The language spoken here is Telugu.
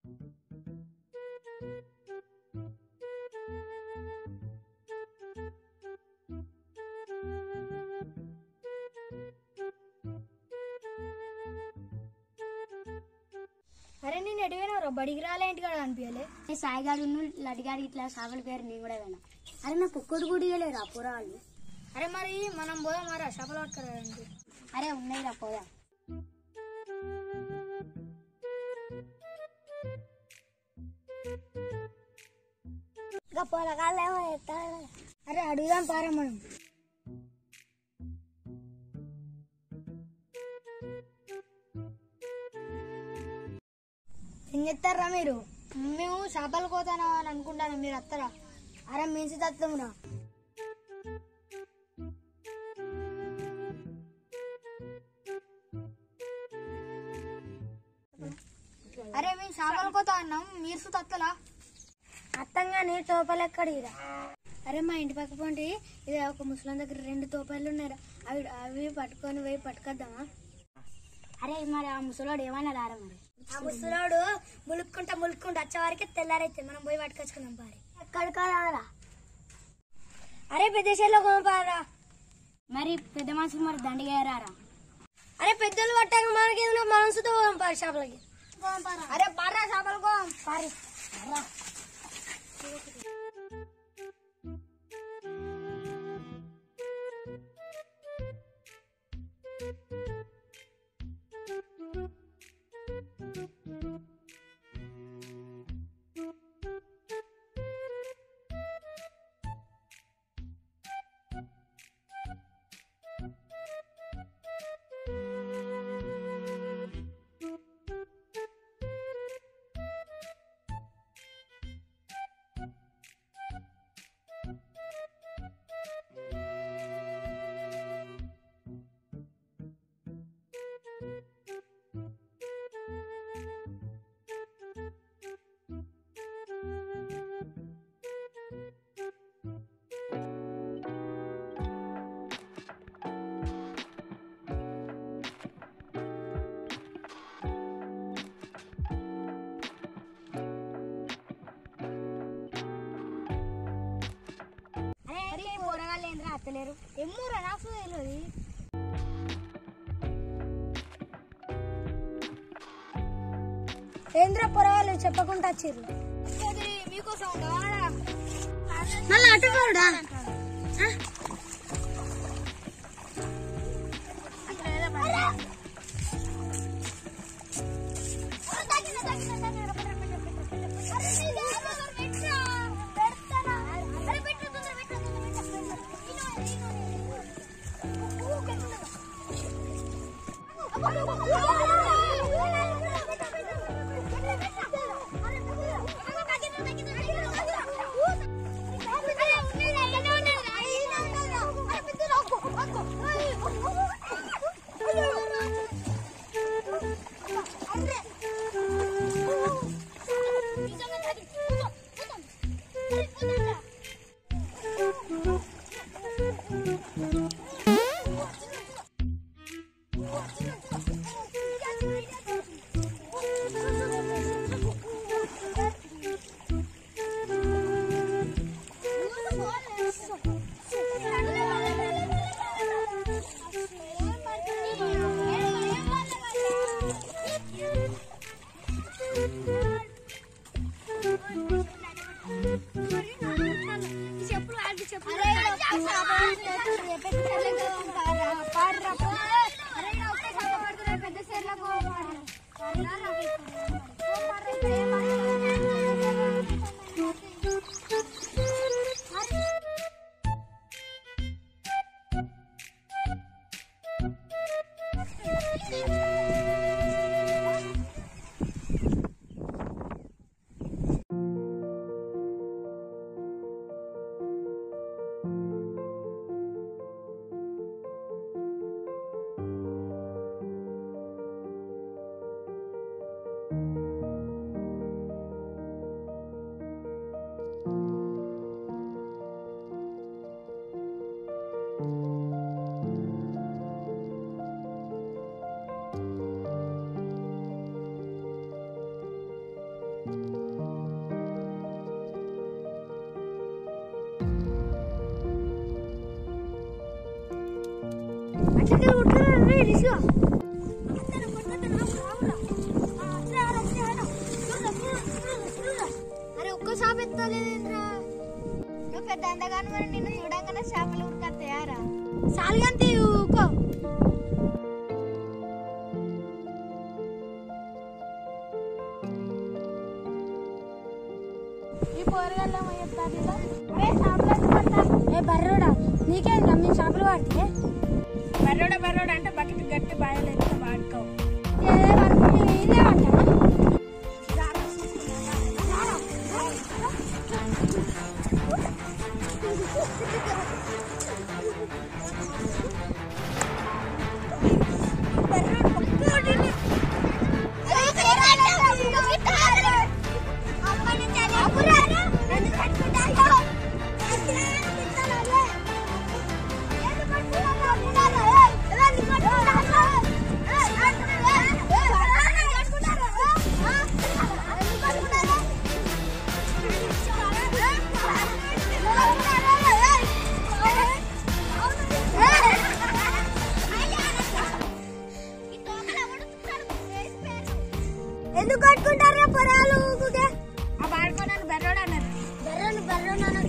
అరే నేను ఎటువైనా బడికి రాలే ఇంటి కాడ అనిపించలే. సాయిగాడు లడిగాడి ఇట్లా చేపల పేరు నేను కూడా విన్నా. అరే నాకు ఒక్కటి కూడా ఇవ్వలేరా పురాళ్ళు. అరే మరి మనం పోదాం మరా చేపలు పట్టుకురానికి. అరే ఉన్నాయిరా పోదా. ఇంకా పొలగాళ్ళేమో ఎత్తారు. అరే అడుగుదాం పారా మనం. ఏం చెప్తారా మీరు? మేము చేపలు కోతానా అని అనుకుంటాను, మీరు వస్తారా? అరే మించి తత్వమురా. అరే మేము చేపలు కోతా అన్నాం, మీరు తత్తలా? అత్తంగానే తోపలు ఎక్కడిరా? అరే మా ఇంటి పక్క పోండి, ఇది ఒక ముసలం దగ్గర 2 తోపాలు ఉన్నాయి, అవి పట్టుకొని పోయి పట్టుకొద్దామా? అరే మరి ఆ ముసలోడు ఏమన్నా రారా? మరి ఆ ముసలోడు ములుక్కుంటా వచ్చేవారికి తెల్లారైతే మనం పోయి పట్టుకొచ్చుకున్నాం పారి. ఎక్కడికరా? అరే పెద్ద చేలో కోపారా. మరి పెద్ద మనుషులు మరి దండిగా అరే పెద్దలు పట్టాక మనకి మనసుతో పోదాం పారి చేపలకి. అరే పారా చేపలు కోం పారి. అత్తలేరు ఎమ్మూరా నాకు తెలియదు. ఏంద్ర పొరవాళ్ళు చెప్పకుండా వచ్చిర్రు. మీకోసం మళ్ళీ అటు కూడా అరే ఒక్క చేప ఎత్తలేదేంద్రా నువ్వు పెద్ద అందగాను మరి నిన్ను చూడంగానే చేపలు ఉరికొస్తాయారా సాలిగంతి ఊకో ఈ పోరగాళ్ళేమో చెప్తారు బర్రోడా నీకేం మేము చేపలు వాడితే బర్రోడా అంటే బకెట్ గట్టి బాయలేదు వాడుకో ఎందుకు కట్టుకుంటారా పొరాలు ఆ బాడుకోనని బర్రోడా అన్నారు బర్రోను